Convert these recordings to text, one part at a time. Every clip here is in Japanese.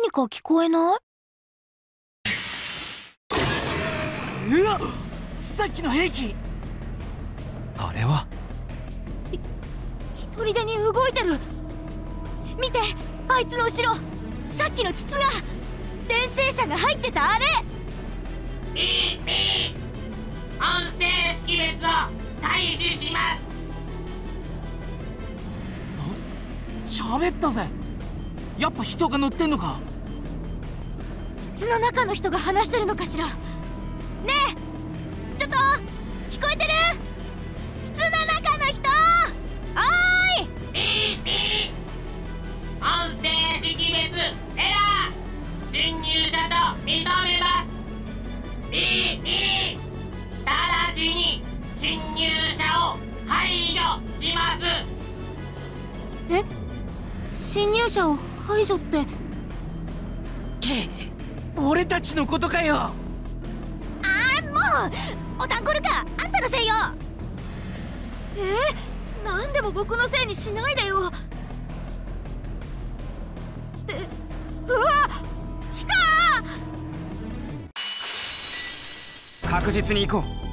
何か聞こえない？ うわっ、さっきの兵器。あれは一人でに動いてる。見て、あいつの後ろ、さっきの筒が電声車が入ってたあれ。 ピーピー、音声識別を開始します。 喋ったぜ。やっぱ人が乗ってんのか。 筒の中の人が話してるのかしら。ねえ、ちょっと聞こえてる？筒の中の人、おーい。 ピーピー、音声識別エラー、侵入者と認めます。ピーピー、直ちに侵入者を排除します。 え、侵入者を排除って？ 俺たちのことかよ。 もうオタンコルか、あんたのせいよ。なんでも僕のせいにしないでよ。って、うわ、来た。 確実に行こう。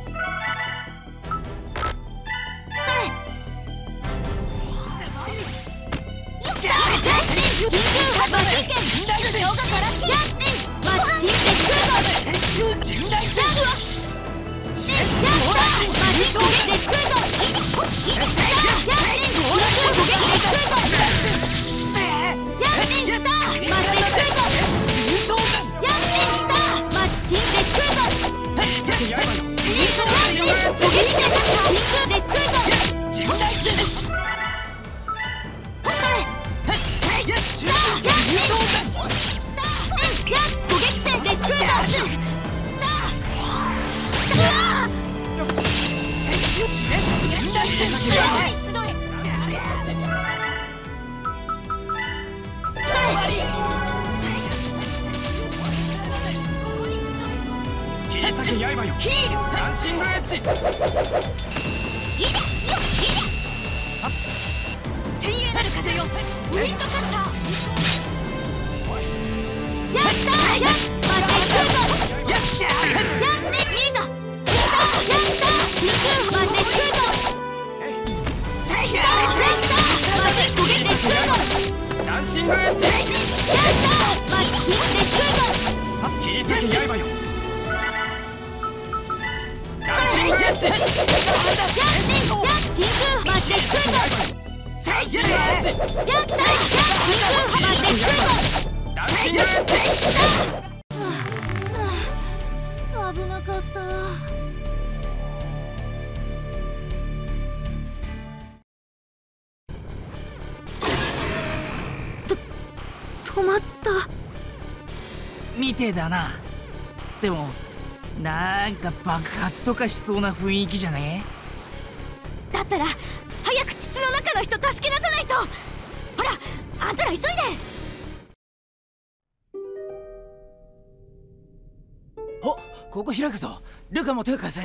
危なかった。止まった。 みてえだな。でもなんか爆発とかしそうな雰囲気じゃねえ？だったら早く筒の中の人助け出さないと。ほら、あんたら急いで。 お、ここ開くぞ。ルカも手を貸せ。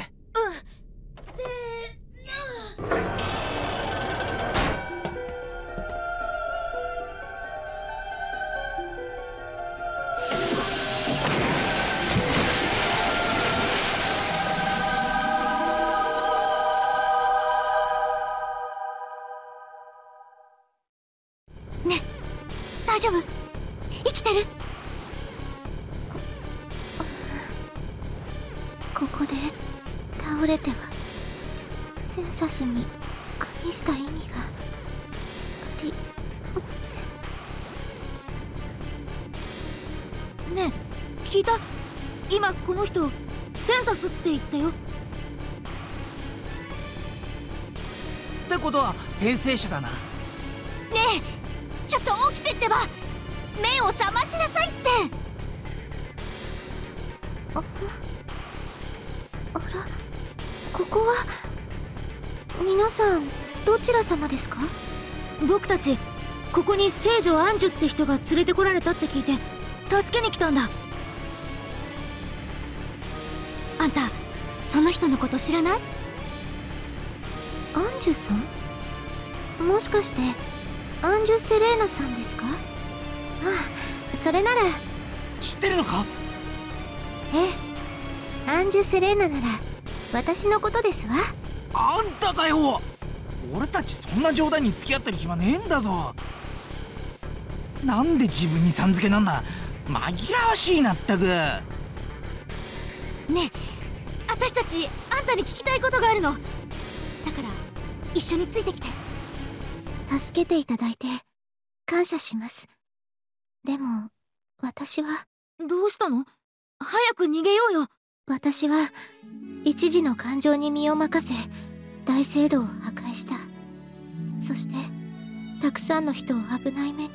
大丈夫？生きてる？ここで倒れてはセンサスに加味した意味がありません。ねえ、聞いた？今この人センサスって言ったよ。 ってことは転生者だな。 ねえ、ちょっと起きてってば。目を覚ましなさいって。あら、ここは皆さんどちら様ですか？僕たちここに聖女アンジュって人が連れてこられたって聞いて助けに来たんだ。あんたその人のこと知らない？アンジュさん？もしかしてアンジュ・セレーナさんですか？ああ、 それなら。 知ってるのか？ ええ、アンジュ・セレーナなら私のことですわ。 あんたかよ。俺たちそんな冗談に付き合ってる暇ねえんだぞ。なんで自分にさん付けなんだ。紛らわしいなったく。 ねえ、私たちあんたに聞きたいことがあるの。だから一緒についてきて。助けていただいて感謝します。でも私は。どうしたの？早く逃げようよ。私は一時の感情に身を任せ大聖堂を破壊した。そしてたくさんの人を危ない目に。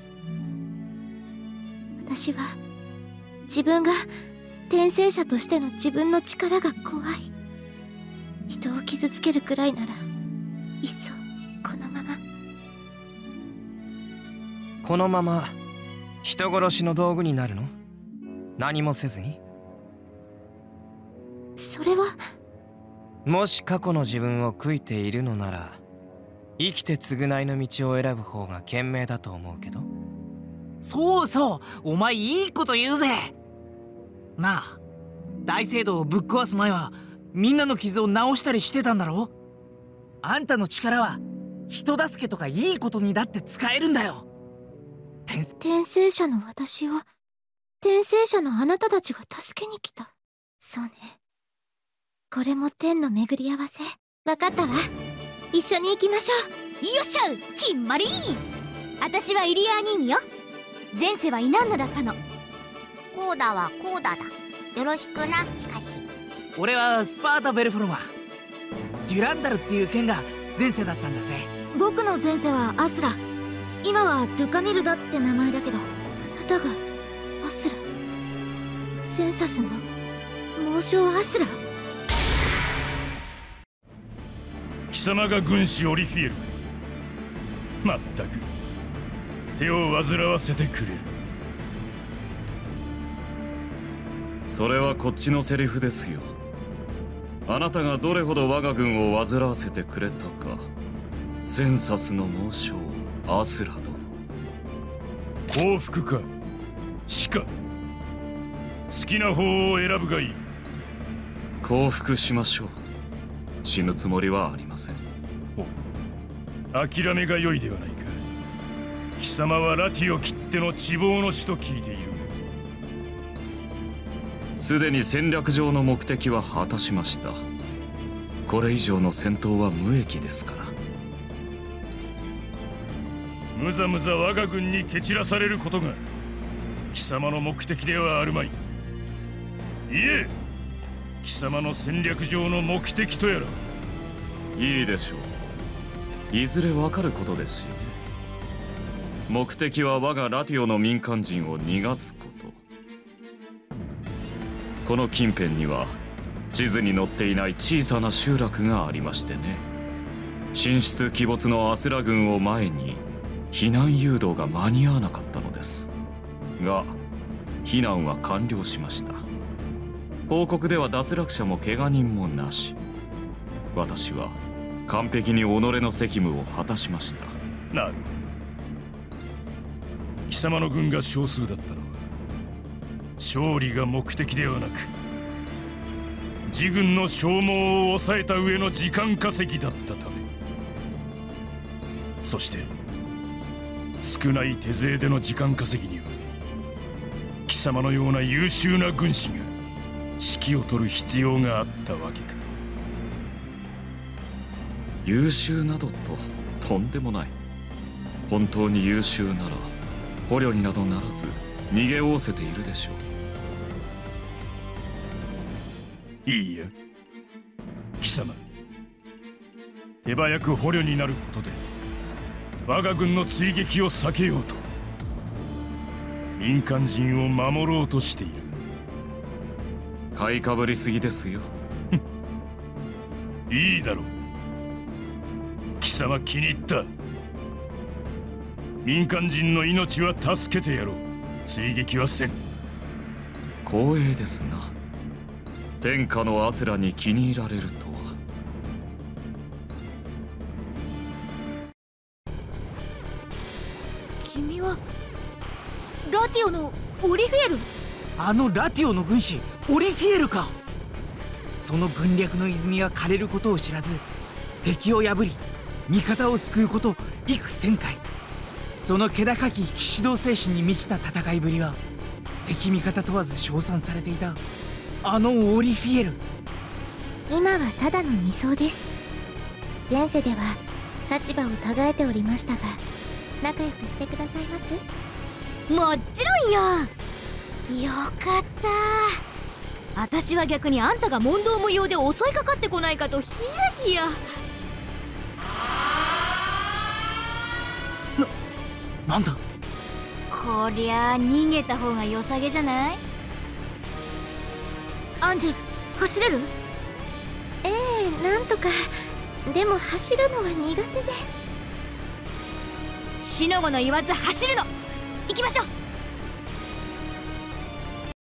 私は自分が転生者としての自分の力が怖い。人を傷つけるくらいならいっそこのまま。 このまま人殺しの道具になるの？何もせずに？ それは。 もし過去の自分を悔いているのなら、生きて償いの道を選ぶ方が賢明だと思うけど。 そうそう、お前いいこと言うぜ。なあ、大聖堂をぶっ壊す前はみんなの傷を治したりしてたんだろ？あんたの力は人助けとかいいことにだって使えるんだよ。 転生者の私を転生者のあなたたちが助けに来た。そうね、これも天の巡り合わせ。分かったわ。一緒に行きましょう。よっしゃ、決まり。私はイリアーニーミよ。前世はイナンナだったの。 コーダはコーダだ。よろしくな。しかし俺はスパータ・ベルフォルマ。デュランダルっていう剣が前世だったんだぜ。 僕の前世はアスラ。今はルカミルダって名前だけど。あなたがアスラ？センサスの猛将アスラ？ 貴様が軍師オリフィエル。まったく手を煩わせてくれる。 それはこっちのセリフですよ。あなたがどれほど我が軍を煩わせてくれたか。センサスの猛将アスラ殿。 幸福か死か、好きな方を選ぶがいい。 降伏しましょう。死ぬつもりはありません。 諦めが良いではないか。貴様はラティを切っての地望の死と聞いている。 すでに戦略上の目的は果たしました。これ以上の戦闘は無益ですから。 むざむざ我が軍に蹴散らされることが貴様の目的ではあるまい。いえ、貴様の戦略上の目的とやら。 いいでしょう。いずれわかることですよね。目的は我がラティオの民間人を逃がすこと。この近辺には地図に載っていない小さな集落がありましてね。神出鬼没のアスラ軍を前に避難誘導が間に合わなかったのですが、避難は完了しました。報告では脱落者も怪我人もなし。私は完璧に己の責務を果たしました。 なるほど。貴様の軍が少数だったのは勝利が目的ではなく、自軍の消耗を抑えた上の時間稼ぎだったため。そして少ない手勢での時間稼ぎには貴様のような優秀な軍師が指揮を取る必要があったわけか。 優秀などととんでもない。本当に優秀なら捕虜になどならず逃げおおせているでしょう。 いいや、貴様、手早く捕虜になることで我が軍の追撃を避けようと民間人を守ろうとしている。 買いかぶりすぎですよ。 いいだろう。貴様気に入った。民間人の命は助けてやろう。追撃はせん。 光栄ですな。天下のアスラに気に入られるとは。 君はラティオのオリフィエル。 あのラティオの軍師オリフィエルか。その軍略の泉が枯れることを知らず、敵を破り味方を救うこと幾千回。その気高き騎士道精神に満ちた戦いぶりは敵味方問わず称賛されていた。あのオリフィエル、 今はただの二層です。前世では立場を違えておりましたが、仲良くしてくださいます？もちろんよ。よかった。私は逆にあんたが問答無用で襲いかかってこないかとヒヤヒヤ。 なんだ。 こりゃあ逃げた方が良さげじゃない？アンジュ、走れる？なんとか。でも走るのは苦手で。シノゴの言わず走るの。行きましょう。